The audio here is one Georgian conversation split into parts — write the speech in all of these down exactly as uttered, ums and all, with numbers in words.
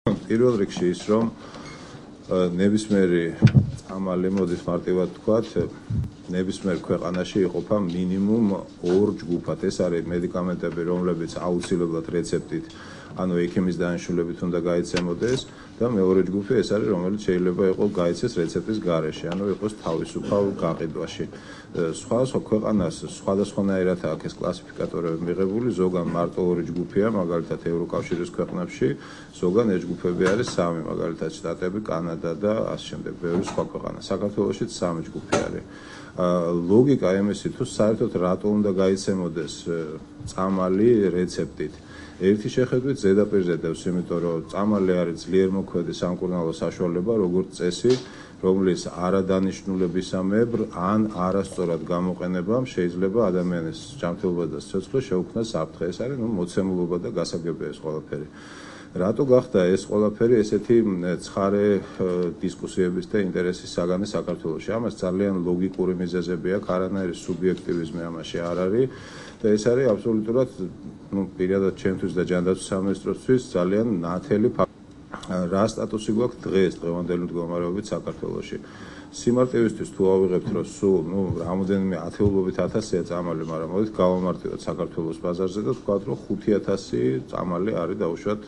პირველ რიგში ის რომ ნებისმიერი წამალი მოდის მარტივად თქვათ ნებისმიერ ქვეყანაში იყოფა მინიმუმ ორ ჯგუფად. ეს არის მედიკამენტები, რომლებიც აუცილებლად რეცეპტით ანუ ექიმის დანიშნულებით უნდა გაიცემოდეს და მეორე ჯგუფი ეს არის რომელიც შეიძლება იყოს გაიცეს რეცეპტის გარეშე, ანუ იყოს თავისუფალ გაყიდვაში. სხვა სხვა ქვეყანას სხვადასხვანაირად აქვს ეს კლასიფიკატორები მიღებული, ზოგან მარტო ორი ჯგუფია, მაგალითად ევროკავშირის ქვეყნებში, ზოგან ეს ჯგუფები არის სამი, მაგალითად შტატები, კანადა და ასე შემდეგ, ბევრი სხვა ქვეყანა. საქართველოშიც სამი ჯგუფი არის. ლოგიკა იმისი თუ საერთოდ რატო უნდა გაიცემოდეს წამალი რეცეპტით. ერთი შეხედვით ზედაპირზე დევს, იმიტომ რომ წამალი არის ძლიერ მოქმედი სამკურნალო საშუალება, როგორც წესი, რომლის არადანიშნულებისამებრ ან არასწორად გამოყენებამ შეიძლება ადამიანის ჯანმრთელობას და სიცოცხლეს შეუქმნას საფრთხე. ეს არის ნუ მოცემულობა და გასაგებია ეს ყველაფერი. რატო გახდა ეს ყველაფერი ესეთი ცხარე დისკუსიების და ინტერესის საგანი საქართველოში? ამას ძალიან ლოგიკური მიზეზები აქვს, არანაირი სუბიექტივიზმი ამაში არ არის და ეს არის აბსოლუტურად ნუ პირადად ჩემთვის და ჯანდაცვის სამინისტროსთვის ძალიან ნათელი ფაქტი. რა სტატუსი გვაქვს დღეს დღევანდელი მდგომარეობით საქართველოში? სიმარტივისთვის თუ ავიღებთ რომ სულ ნუ რამოდენიმე ათეულობით ათასია წამალი, მაგრამ მოდით გავამარტივოთ საქართველოს ბაზარზე და ვთქვათ რომ ხუთი ათასი წამალი არის დაუშვათ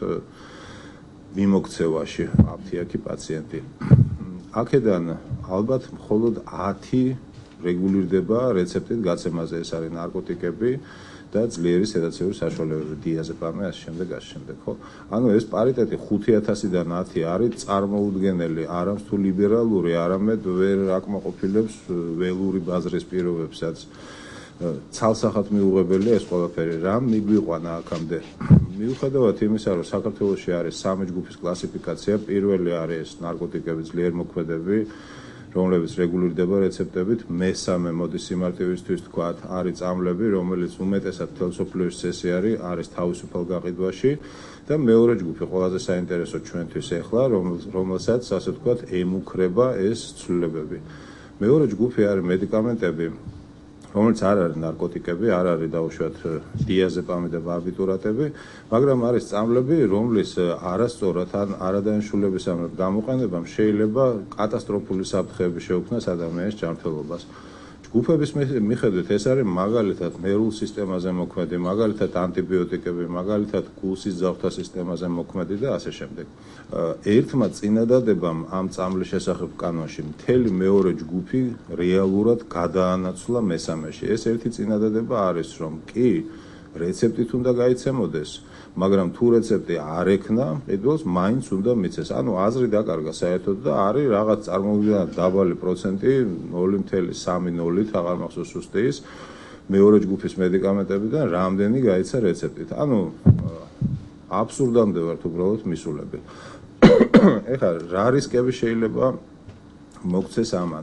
მიმოქცევაში, აფთიაქი პაციენტი. აქედან ალბათ მხოლოდ ათი რეგულირდება რეცეპტით გაცემაზე, ეს არის ნარკოტიკები და ძლიერი სედაციური საშუალებები, დიაზეპამი, ასე შემდეგ, ასე შემდეგ, ხო? ანუ ეს პარიტეტი ხუთი ათასიდან ათი არის წარმოუდგენელი, არამც თუ ლიბერალური, არამედ ვერ აკმაყოფილებს ველური ბაზრის პირობებსაც. ცალსახად მიუღებელია ეს ყველაფერი. რამ მიგვიყვანა აქამდე? მიუხედავად იმისა, რომ საქართველოში არის სამი ჯგუფის კლასიფიკაცია, პირველი არის ნარკოტიკები, ძლიერ მოქმედები, რომლებიც რეგულირდება რეცეპტებით, მესამე მოდის სიმარტივისთვის თქვათ, არის წამლები, რომელიც უმეტესად მთელ მსოფლიოში წესი არის, არის თავისუფალ გაყიდვაში და მეორე ჯგუფი ყველაზე საინტერესო ჩვენთვის ახლა, რომელსაც ასე ვთქვათ, ემუქრება ეს ცვლილებები. მეორე ჯგუფი არის მედიკამენტები, რომელიც არ არის ნარკოტიკები, არ არის დაუშვათ დიაზეპამი და ბარბიტურატები, მაგრამ არის წამლები, რომლის არასწორად ან არადანიშნულებისამებრ გამოყენებამ შეიძლება კატასტროფული საფრთხეები შეუქმნას ადამიანის ჯანმრთელობას. ჯგუფების მიხედვით ეს არის მაგალითად ნერვულ სისტემაზე მოქმედი, მაგალითად ანტიბიოტიკები, მაგალითად გულსის ძაღლთა სისტემაზე მოქმედი და ასე შემდეგ. ერთმა წინადადებამ ამ წამლის შესახებ კანონში მთელი მეორე ჯგუფი რეალურად გადაანაცვლა მესამეში. ეს ერთი წინადადება არის, რომ კი რეცეპტით უნდა გაიცემოდეს, მაგრამ თუ რეცეპტი არ ექნა, ყიდულს მაინც უნდა მიცეს. ანუ აზრი დაკარგა საერთოდ და არის რაღაც წარმოუდგენლად დაბალი პროცენტი ნული კoma სამი ნულით, აღარ მახსოვს ზუსტი ის, მეორე ჯგუფის მედიკამენტებიდან რამდენი გაიცა რეცეპტით. ანუ აბსურდამდე ვართ უბრალოდ მისულები. ეხლა რა რისკები შეიძლება მოგცეს ამან?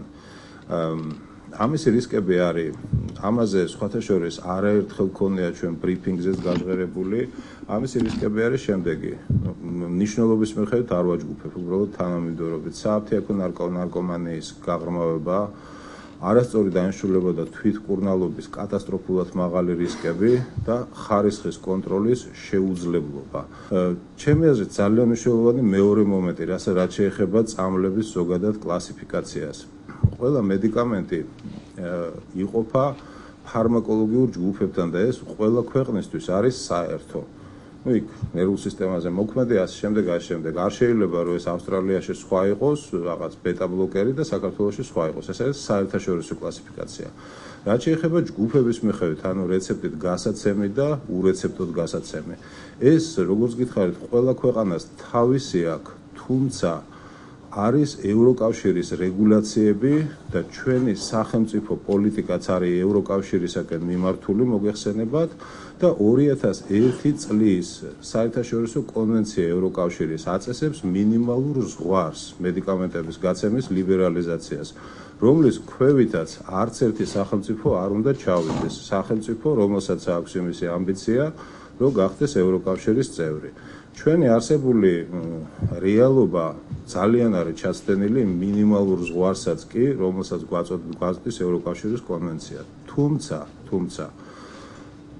ამისი რისკები არის, ამაზე სხვათა შორის არაერთხელ ქონია ჩვენ ბრიფინგზეც გაჟღერებული. ამისი რისკები არის შემდეგი. ნიშნულობის მიხედვით არ ვაჯგუფებ, უბრალოდ თანამიმდევრობით. სააფთიაქო ნარკომანიის გაღრმავება, არასწორი დანიშნულება და თვითმკურნალობის კატასტროფულად მაღალი რისკები და ხარისხის კონტროლის შეუძლებლობა. ჩემი აზრით ძალიან მნიშვნელოვანი მეორე მომენტი, რაც შეეხება წამლების ზოგადად კლასიფიკაციას. ყველა მედიკამენტი იყოფა ფარმაკოლოგიურ ჯგუფებთან და ეს ყველა ქვეყნისთვის არის საერთო. ну იქ ნერვულ სისტემაზე მოქმედი, ასე შემდეგ, ასე შემდეგ. არ შეიძლება რომ ეს ავსტრალიაში სხვა იყოს, რაღაც ბეტა ბლოკერი და საქართველოში სხვა იყოს. ეს არის საერთაშორისო კლასიფიკაცია. რაც შეეხება ჯგუფების მიხედვით, ანუ რეცეპტით გასაცემი და ურეცეპტოდ გასაცემი. ეს როგორც გითხარით, ყველა ქვეყანას თავისი აქვს, თუმცა არის ევროკავშირის რეგულაციები და ჩვენი სახელმწიფო პოლიტიკაც არის ევროკავშირისაკენ მიმართული მოგეხსენებათ და ორი ათას ერთი წლის საერთაშორისო კონვენცია ევროკავშირის აწესებს მინიმალურ ზღვარს მედიკამენტების გაცემის ლიბერალიზაციას, რომლის ქვევითაც არც ერთი სახელმწიფო არ უნდა ჩავიდეს. სახელმწიფო, რომელსაც აქვს იმისი ამბიცია, რომ გახდეს ევროკავშირის წევრი. ჩვენი არსებული რეალობა ძალიან არის ჩაცდენილი მინიმალურ ზღვარსაც კი, რომელსაც გვაწოდის ევროკავშირის კონვენცია. თუმცა, თუმცა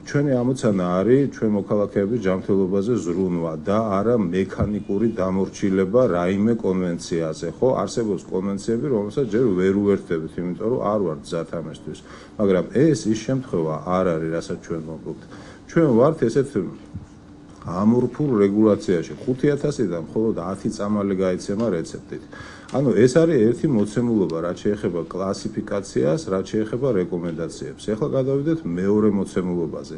ჩვენი ამოცანა არის ჩვენ მოქალაქეების ჯანმრთელობაზე ზრუნვა და არა მექანიკური დამორჩილება რაიმე კონვენციაზე. ხო, არსებობს კონვენციები, რომელსაც ჯერ ვერ უერთდებით, იმიტომ რომ არ ვართ გზად ამისთვის. მაგრამ ეს ის შემთხვევა არ არის, რასაც ჩვენ მოგვიგთ. ჩვენ ვართ ესეთ ამორფულ რეგულაციაში. ხუთი ათასიდან მხოლოდ ათი წამალი გაიცემა რეცეპტით. ანუ ეს არის ერთი მოცემულობა, რაც შეეხება კლასიფიკაციას, რაც შეეხება რეკომენდაციებს. ეხლა გადავიდეთ მეორე მოცემულობაზე.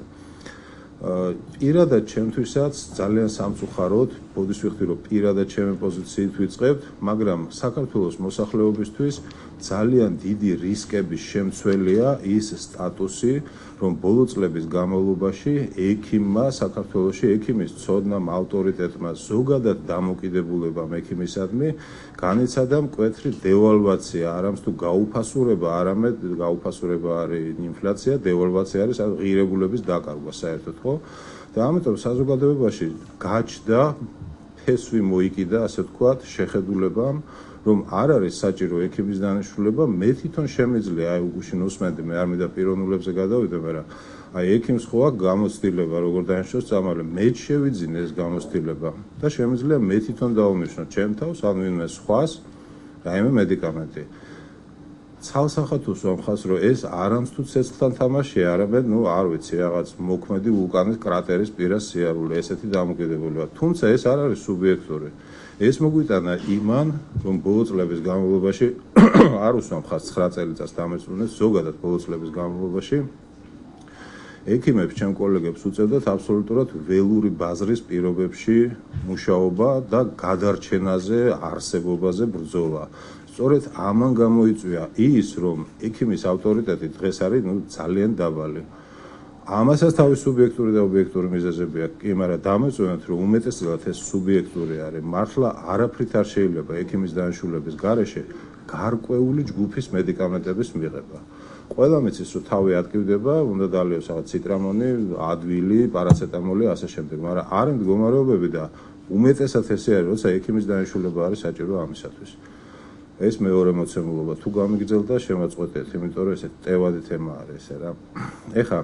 პირადად ჩემთვისაც ძალიან სამწუხაროდ, ბოდის ვიხდი რომ პირადად ჩემი პოზიციით ვიწყებთ, მაგრამ საქართველოს მოსახლეობისთვის ძალიან დიდი რისკების შემცველია ის სტატუსი, რომ ბოლო წლების განმავლობაში ექიმმა საქართველოში ექიმის ცოდნამ, ავტორიტეტმა, ზოგადად დამოკიდებულებამ ექიმისადმი განიცადა მკვეთრი დევალვაცია, არამც თუ გაუფასურება, არამედ გაუფასურება არის ინფლაცია, დევალვაცია არის ღირებულების დაკარგვა საერთოდ, ხო? და ამიტომ საზოგადოებაში გაჩნდა ფესვი მოიკიდა, ასე ვთქვათ, შეხედულებამ, რომ არ არის საჭირო ექიმის დანიშნულება, მე თვითონ შემიძლია, აი უგუშინ უსმენდი, მე არ მინდა პიროვნულებზე გადავიდე, მაგრამ აი ექიმს ხო აქვს გამოცდილება, როგორ დანიშნოს წამალი, მე შევიძინე ეს გამოცდილება და შემიძლია მე თვითონ დავუნიშნო ჩემ თავს, ან ვინმე სხვას, რაიმე მედიკამენტი. ცალსახად უსვამხას, რომ ეს არამც თუ ცეცხლთან თამაშია, არამედ, ნუ არ ვიცი, რაღაც მოქმედი ვულკანის კრატერის პირას სიარული, ესეთი დამოკიდებულება. თუმცა ეს არ არის სუბიექტური. ეს მოგვიტანა იმან, რომ ბოლო წლების განმავლობაში არ უსვამხას ცხრა წელიწადს დამეწუნეს, ზოგადად ბოლო წლების განმავლობაში ექიმებს, ჩემ კოლეგებს უწევდათ აბსოლუტურად ველური ბაზრის პირობებში მუშაობა და გადარჩენაზე, არსებობაზე ბრძოლა. სწორედ ამან გამოიწვია ის, რომ ექიმის ავტორიტეტი დღეს არის ნუ ძალიან დაბალი. ამასაც თავის სუბიექტური და ობიექტური მიზეზები აქვს, კი, მაგრამ დამეწუნეთ, რომ უმეტესად ეს სუბიექტური არის. მართლა არაფრით არ შეიძლება ექიმის დანიშნულების გარეშე გარკვეული ჯგუფის მედიკამენტების მიღება. ყველა მიცის, რომ თავი ატკივდება, უნდა დალიოს რაღაც ციტრამონი, ადვილი, პარაცეტამოლი, ასე შემდეგ, მაგრამ არის მდგომარეობები და უმეტესად ესე არის, როცა ექიმის დანიშნულება არის საჭირო ამისათვის. ეს მეორე მოცემულობა თუ გამიგრძელდა, შემაწყვეტეთ, იმიტომ რომ ესე ტევადი თემა არის ესე რა. ეხლა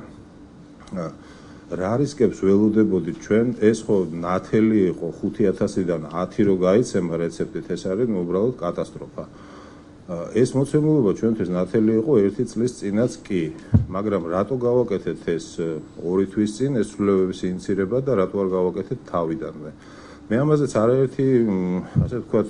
რა რისკებს ველოდებოდით ჩვენ, ეს ხო ნათელი იყო ხუთი ათასიდან ათი რო გაიცემა რეცეპტით, ეს არის ნუ უბრალოდ კატასტროფა. ეს მოცემულობა ჩვენთვის ნათელი იყო ერთი წლის წინაც კი, მაგრამ რატო გავაკეთეთ ეს ორი თვის წინ ეს ცვლილებების ინიცირება და რატო არ გავაკეთეთ თავიდანვე? მე ამაზეც არაერთი, ასე ვთქვათ,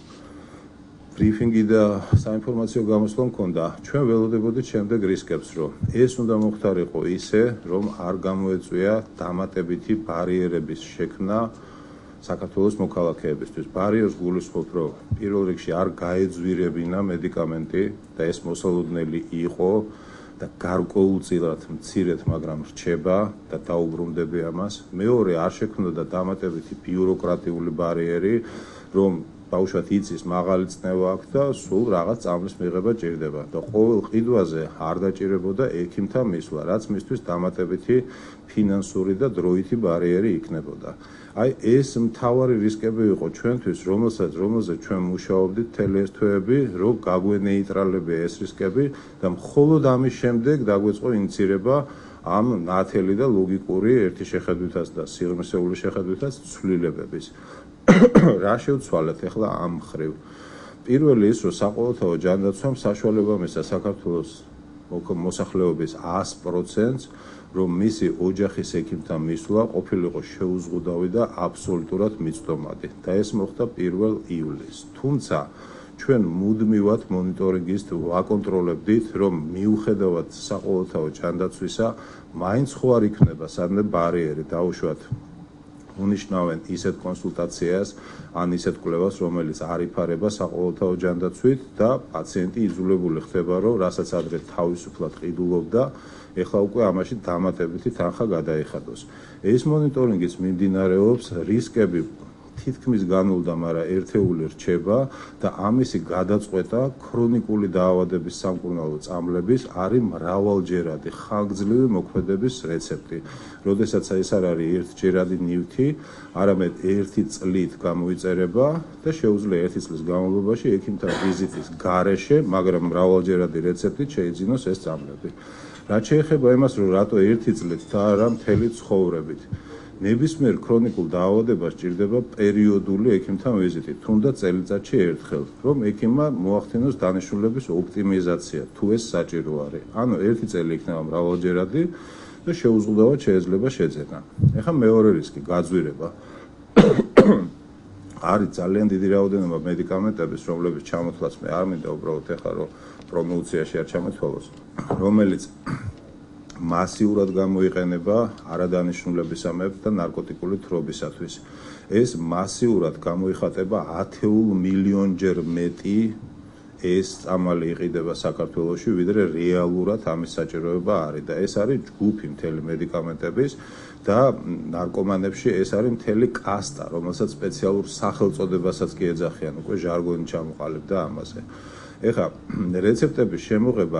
ბრიფინგი და საინფორმაციო გამოსვლა მქონდა. ჩვენ ველოდებოდით შემდეგ რისკებს, რომ ეს უნდა მოხდარიყო ისე, რომ არ გამოეწვია დამატებითი ბარიერების შექმნა საქართველოს მოქალაქეებისთვის. ბარიერს გულისხმობ, რომ პირველ რიგში არ გაეძვირებინა მედიკამენტი და ეს მოსალოდნელი იყო და გარკვეულწილად მცირედ, მაგრამ რჩება და დაუბრუნდები ამას. მეორე, არ შექმნოდა დამატებითი ბიუროკრატიული ბარიერი, რომ ბავშვად იცის მაღალი წნევა აქვს და სულ რაღაც წამლის მიღება ჭირდება და ყოველ ყიდვაზე არ დაჭირებოდა ექიმთან მისვლა, რაც მისთვის დამატებითი ფინანსური და დროითი ბარიერი იქნებოდა. აი ეს მთავარი რისკები იყო ჩვენთვის, რომელსაც რომელზეც ჩვენ მუშაობდით მთელი ეს თვეები, რომ გაგვენეიტრალებია ეს რისკები და მხოლოდ ამის შემდეგ დაგვეწყო ინიცირება ამ ნათელი და ლოგიკური ერთი შეხედვითაც და სიღრმისეული შეხედვითაც ცვლილებების. რა შევცვალეთ ახლა ამ ხრივ? პირველი ის, რომ საყოველთაო ჯანდაცვამ საშუალება მისცა საქართველოს მოსახლეობის ას პროცენტს, რომ მისი ოჯახის ექიმთან მისვლა ყოფილიყო შეუზღუდავი და აბსოლუტურად მიწდომადი და ეს მოხდა პირველ ივლისს. თუმცა ჩვენ მუდმივად მონიტორინგით ვაკონტროლებდით, რომ მიუხედავად საყოველთაო ჯანდაცვისა, მაინც ხო არ იქნება სადმე ბარიერი დაუშვათ უნიშნავენ ისეთ კონსულტაციას, ან ისეთ კვლევას, რომელიც არ იფარება საყოველთაო ჯანდაცვით და პაციენტი იძულებული ხდება, რომ რასაც ადრე თავისუფლად ყიდულობდა, ეხლა უკვე ამაში დამატებითი თანხა გადაიხადოს. ეს მონიტორინგიც მიმდინარეობს, რისკები თითქმის განულდა, მაგრამ ერთეული რჩება და ამისი გადაწყვეტა ქრონიკული დაავადების სამკურნალო წამლების არის მრავალჯერადი ხანგრძლივი მოქმედების რეცეპტი. როდესაც ეს არ არის ერთჯერადი ნივთი, არამედ ერთი წლით გამოიწერება და შეუძლია ერთი წლის განმავლობაში ექიმთან ვიზიტის გარეშე, მაგრამ მრავალჯერადი რეცეპტით შეიძინოს ეს წამლები. რაც შეეხება იმას, რომ რატო ერთი წლით და არა მთელი ცხოვრებით. ნებისმიერ ქრონიკულ დაავადებას სჭირდება პერიოდული ექიმთან ვიზიტი, თუნდაც წელიწადში ერთხელ, რომ ექიმმა მოახდინოს დანიშნულების ოპტიმიზაცია, თუ ეს საჭირო არის. ანუ ერთი წელი იქნება მრავალჯერადი და შეუზღუდავად შეიძლება შეძენა. ეხლა მეორე რისკი გაძვირება. არის ძალიან დიდი რაოდენობა მედიკამენტების, რომლებიც ჩამოთვლას მე არ მინდა უბრალოდ ეხლა რომ პრომოციაში არ ჩამოთვალოს, რომელიც მასიურად გამოიყენება არადანიშნულებისამებრ და ნარკოტიკული თხრობისათვის. ეს მასიურად გამოიხატება ათეულ მილიონჯერ მეტი ეს წამალი იყიდება საქართველოში, ვიდრე რეალურად ამის საჭიროება არის და ეს არის ჯგუფი მთელი მედიკამენტების და ნარკომანებში ეს არის მთელი კასტა, რომელსაც სპეციალურ სახელწოდებასაც კი ეძახიან, უკვე ჟარგონი ჩამოყალიბდა ამაზე. ეხლა რეცეპტების შემოღება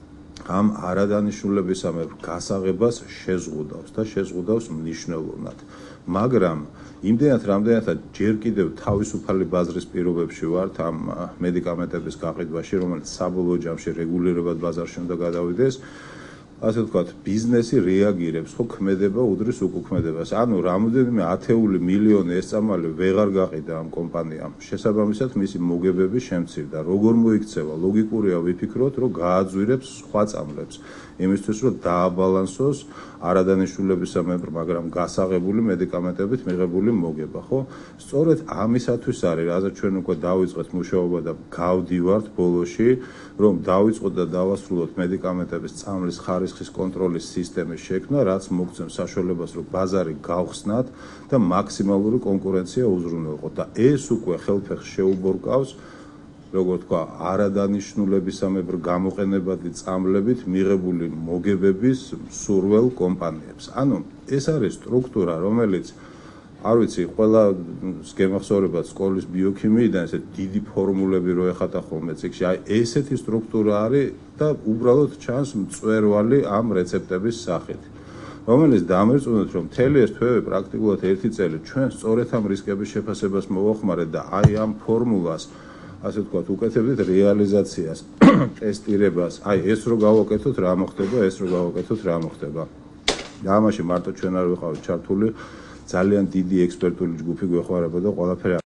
ამ არადანიშნულებისამებრ გასაღებას შეზღუდავს და შეზღუდავს მნიშვნელოვნად. მაგრამ იმდენად რამდენადაც ჯერ კიდევ თავისუფალი ბაზრის პირობებში ვართ ამ მედიკამენტების გაყიდვაში, რომელიც საბოლოო ჯამში რეგულირებად ბაზარში უნდა გადავიდეს, ასე ვთქვათ, ბიზნესი რეაგირებს, ხო ქმედება უდრის უკუქმედებას. ანუ რამოდენიმე ათეული მილიონი ეს წამალი ვეღარ გაყიდა ამ კომპანიამ. შესაბამისად, მისი მოგებები შემცირდა. როგორ მოიქცევა? ლოგიკურია ვიფიქროთ, რომ გააძვირებს სხვა წამლებს. იმისთვის, რომ დააბალანსოს არადანიშნულებისამებრ, მაგრამ გასაღებული მედიკამენტებით მიღებული მოგება, ხო? სწორედ ამისათვის არის, რაზეც ჩვენ უკვე დავიწყეთ მუშაობა და გავდივართ ბოლოში, რომ დავიწყოთ და დავასრულოთ მედიკამენტების წამლის ხარისხის კონტროლის სისტემის შექმნა, რაც მოგცემს საშუალებას, რომ ბაზარი გავხსნათ და მაქსიმალური კონკურენცია უზრუნველყოთ და ეს უკვე ხელფეხს შეუბორკავს, როგორ თქვა, არადანიშნულებისამებრ გამოყენებადი წამლებით მიღებული მოგებების მსურველ კომპანიებს. ანუ ეს არის სტრუქტურა, რომელიც არ ვიცი, ყველა გემახსოვრებათ სკოლის ბიოქიმიიდან ესეთ დიდი ფორმულები რო ეხატა ხოლმე წიგნში, აი ესეთი სტრუქტურა არის და უბრალოდ ჩანს მწვერვალი ამ რეცეპტების სახით, რომელიც დამერწმუნეთ, რომ მთელი ეს თვეები პრაქტიკულად ერთი წელი ჩვენ სწორედ ამ რისკების შეფასებას მოვახმარეთ და აი ამ ფორმულას ასე ვთქვათ, უკეთებდით რეალიზაციას, ტესტირებას, აი ეს რო გავაკეთოთ, რა მოხდება, ეს რო გავაკეთოთ, რა მოხდება. და ამაში მარტო ჩვენ არ ვიყავით ჩართული, ძალიან დიდი ექსპერტული ჯგუფი გვეხმარება და ყველაფერი